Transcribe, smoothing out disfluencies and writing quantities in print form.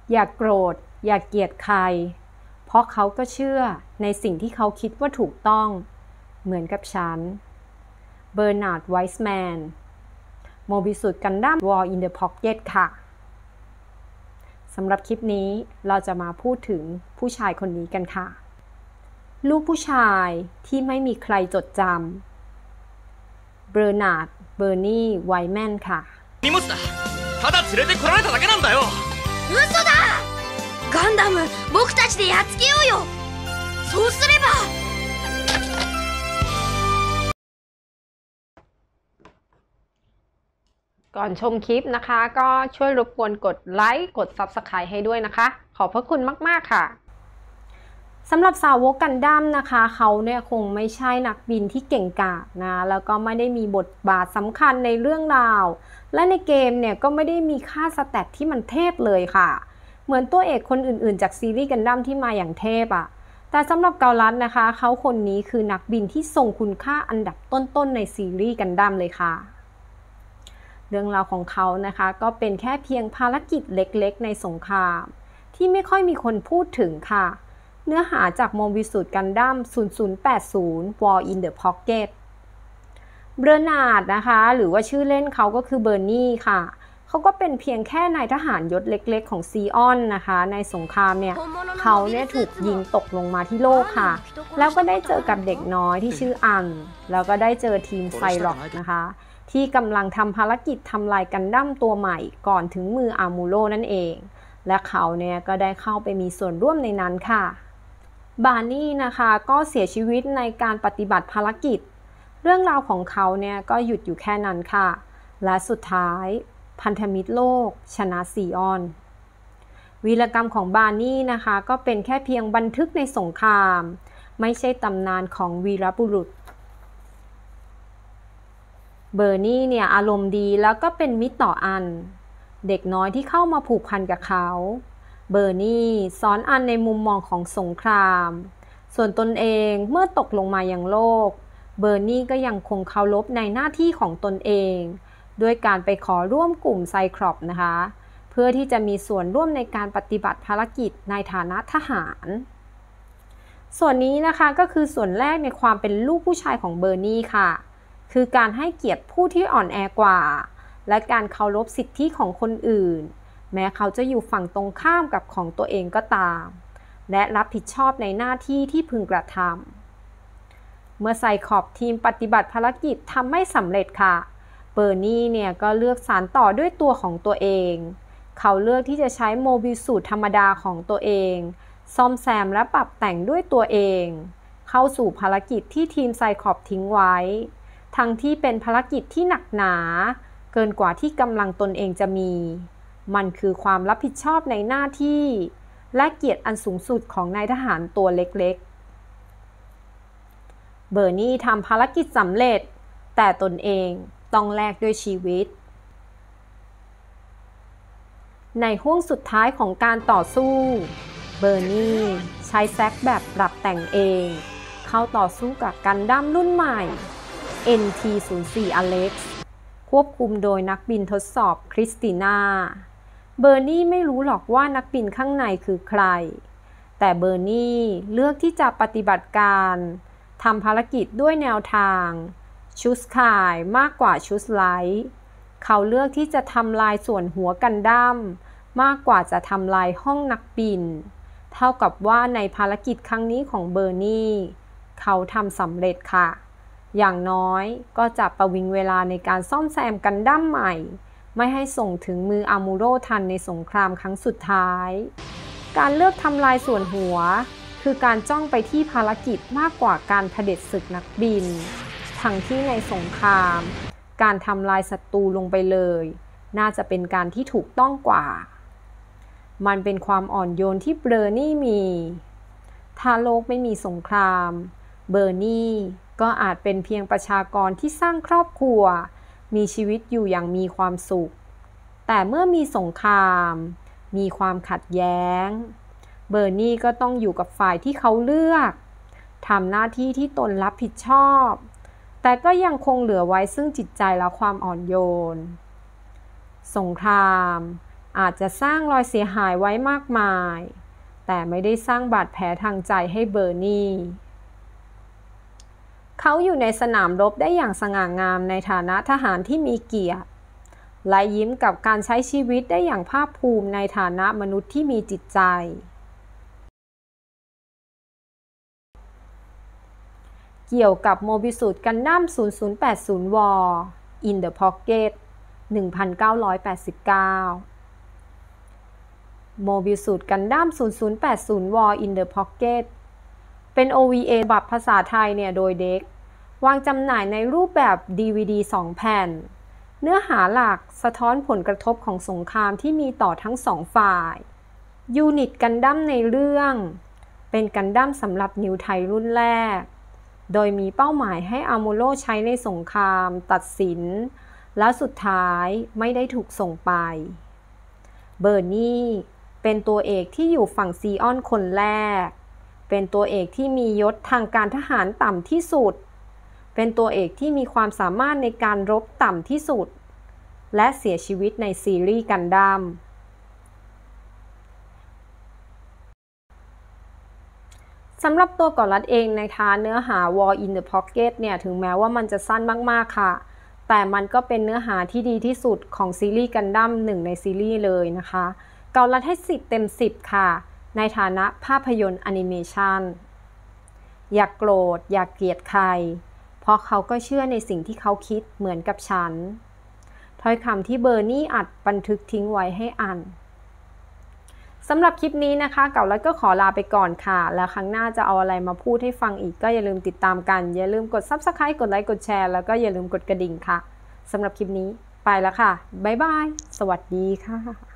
อย่าโกรธอย่าเกลียดใครเพราะเขาก็เชื่อในสิ่งที่เขาคิดว่าถูกต้องเหมือนกับฉันเบอร์นาร์ดไวส์แมนโมบิสุดกันดั้ม War in the Pocket ค่ะสำหรับคลิปนี้เราจะมาพูดถึงผู้ชายคนนี้กันค่ะลูกผู้ชายที่ไม่มีใครจดจำเบอร์นาร์ดเบอร์นี่ไวแมนค่ะ荷物だただ連れてこられただけなんだよ嘘だガンダム僕たちでやっつけようよそうすればก่อนชมคลิปนะคะก็ช่วยรบกวนกดไลค์กด Subscribe ให้ด้วยนะคะขอบพระคุณมากๆค่ะสำหรับสาวกกันดั้มนะคะเขาเนี่ยคงไม่ใช่นักบินที่เก่งกาจนะแล้วก็ไม่ได้มีบทบาทสำคัญในเรื่องราวและในเกมเนี่ยก็ไม่ได้มีค่าสแตทที่มันเทพเลยค่ะเหมือนตัวเอกคนอื่นๆจากซีรีส์กันดั้มที่มาอย่างเทพอ่ะแต่สำหรับเกาลัดนะคะเขาคนนี้คือนักบินที่ทรงคุณค่าอันดับต้นๆในซีรีส์กันดั้มเลยค่ะเรื่องราวของเขานะคะก็เป็นแค่เพียงภารกิจเล็กๆในสงครามที่ไม่ค่อยมีคนพูดถึงค่ะเนื้อหาจากโมบิสุดกันดั้ม 0080 War in the Pocket เบอร์นาร์ดนะคะหรือว่าชื่อเล่นเขาก็คือเบอร์นี่ค่ะเขาก็เป็นเพียงแค่นายทหารยศเล็กๆของซีออนนะคะในสงครามเนี่ยเขาเนี่ยถูกยิงตกลงมาที่โลกค่ะแล้วก็ได้เจอกับเด็กน้อยที่ชื่ออันแล้วก็ได้เจอทีมไซร็อกนะคะที่กำลังทำภารกิจทำลายกันดั้มตัวใหม่ก่อนถึงมืออามูโรนั่นเองและเขาเนี่ยก็ได้เข้าไปมีส่วนร่วมในนั้นค่ะบาร์นี่นะคะก็เสียชีวิตในการปฏิบัติภารกิจเรื่องราวของเขาเนี่ยก็หยุดอยู่แค่นั้นค่ะและสุดท้ายพันธมิตรโลกชนะซีออนวีรกรรมของบาร์นี่นะคะก็เป็นแค่เพียงบันทึกในสงครามไม่ใช่ตำนานของวีรบุรุษเบอร์นี่เนี่ยอารมณ์ดีแล้วก็เป็นมิตรต่ออันเด็กน้อยที่เข้ามาผูกพันกับเขาเบอร์นี่สอนอันในมุมมองของสงครามส่วนตนเองเมื่อตกลงมายังโลกเบอร์นี่ก็ยังคงเคารพในหน้าที่ของตนเองด้วยการไปขอร่วมกลุ่มไซคลอปนะคะเพื่อที่จะมีส่วนร่วมในการปฏิบัติภารกิจในฐานะทหารส่วนนี้นะคะก็คือส่วนแรกในความเป็นลูกผู้ชายของเบอร์นี่ค่ะคือการให้เกียรติผู้ที่อ่อนแอกว่าและการเคารพสิทธิของคนอื่นแม้เขาจะอยู่ฝั่งตรงข้ามกับของตัวเองก็ตามและรับผิดชอบในหน้าที่ที่พึงกระทำเมื่อไซคลอปทีมปฏิบัติภารกิจทำไม่สำเร็จค่ะเบอร์นี่เนี่ยก็เลือกสานต่อด้วยตัวของตัวเองเขาเลือกที่จะใช้โมบิลสูทธรรมดาของตัวเองซ่อมแซมและปรับแต่งด้วยตัวเองเข้าสู่ภารกิจที่ทีมไซคลอปทิ้งไว้ทั้งที่เป็นภารกิจที่หนักหนาเกินกว่าที่กำลังตนเองจะมีมันคือความรับผิดชอบในหน้าที่และเกียรติอันสูงสุดของนายทหารตัวเล็กๆเบอร์นี่ทำภารกิจสำเร็จแต่ตนเองต้องแลกด้วยชีวิตในห้วงสุดท้ายของการต่อสู้เบอร์นี่ใช้แซกแบบปรับแต่งเองเข้าต่อสู้กับกันดั้มรุ่นใหม่ NT04 Alex ควบคุมโดยนักบินทดสอบคริสติน่าเบอร์นี่ไม่รู้หรอกว่านักบินข้างในคือใครแต่เบอร์นี่เลือกที่จะปฏิบัติการทำภารกิจด้วยแนวทางชุดข่ายมากกว่าชุดไลท์เขาเลือกที่จะทำลายส่วนหัวกันดั้มมากกว่าจะทำลายห้องนักบินเท่ากับว่าในภารกิจครั้งนี้ของเบอร์นี่เขาทำสำเร็จค่ะอย่างน้อยก็จะประวิงเวลาในการซ่อมแซมกันดั้มใหม่ไม่ให้ส่งถึงมืออามูโรทันในสงครามครั้งสุดท้ายการเลือกทำลายส่วนหัวคือการจ้องไปที่ภารกิจมากกว่าการเผด็จศึกนักบินทั้งที่ในสงครามการทำลายศัตรูลงไปเลยน่าจะเป็นการที่ถูกต้องกว่ามันเป็นความอ่อนโยนที่เบอร์นี่มีถ้าโลกไม่มีสงครามเบอร์นี่ก็อาจเป็นเพียงประชากรที่สร้างครอบครัวมีชีวิตอยู่อย่างมีความสุขแต่เมื่อมีสงครามมีความขัดแย้งเบอร์นี่ก็ต้องอยู่กับฝ่ายที่เขาเลือกทำหน้าที่ที่ตนรับผิดชอบแต่ก็ยังคงเหลือไว้ซึ่งจิตใจและความอ่อนโยนสงครามอาจจะสร้างรอยเสียหายไว้มากมายแต่ไม่ได้สร้างบาดแผลทางใจให้เบอร์นี่เขาอยู่ในสนามรบได้อย่างสง่างามในฐานะทหารที่มีเกียรติและยิ้มกับการใช้ชีวิตได้อย่างภาคภูมิในฐานะมนุษย์ที่มีจิตใจเกี่ยวกับโมบิสุดกันดั้ม 0080 War in the Pocket 1989 โมบิสุดกันดั้ม 0080 War in the Pocket เป็น OVA ฉบับภาษาไทยโดยเด็กวางจำหน่ายในรูปแบบ DVD 2 แผ่นเนื้อหาหลักสะท้อนผลกระทบของสงครามที่มีต่อทั้งสองฝ่ายยูนิตกันดั้มในเรื่องเป็นกันดั้มสำหรับนิวไทยรุ่นแรกโดยมีเป้าหมายให้อามูโรใช้ในสงครามตัดสินแล้วสุดท้ายไม่ได้ถูกส่งไปเบอร์นี่เป็นตัวเอกที่อยู่ฝั่งซีออนคนแรกเป็นตัวเอกที่มียศทางการทหารต่ำที่สุดเป็นตัวเอกที่มีความสามารถในการรบต่ำที่สุดและเสียชีวิตในซีรีส์กันดั้มสำหรับตัวก่อนรัดเองนะคะเนื้อหา War in the Pocket ถึงแม้ว่ามันจะสั้นมากๆค่ะแต่มันก็เป็นเนื้อหาที่ดีที่สุดของซีรีส์กันดั้ม1ในซีรีส์เลยนะคะก่อนรัดให้10 เต็ม 10ค่ะในฐานะภาพยนตร์แอนิเมชันอย่ากโกรธอย่าเกลียดใครเพราะเขาก็เชื่อในสิ่งที่เขาคิดเหมือนกับฉันถ้อยคำที่เบอร์นี่อัดบันทึกทิ้งไว้ให้อ่านสำหรับคลิปนี้นะคะเก่าแล้วก็ขอลาไปก่อนค่ะแล้วครั้งหน้าจะเอาอะไรมาพูดให้ฟังอีกก็อย่าลืมติดตามกันอย่าลืมกด Subscribe กดไลค์กดแชร์แล้วก็อย่าลืมกดกระดิ่งค่ะสำหรับคลิปนี้ไปแล้วค่ะบ๊ายบายสวัสดีค่ะ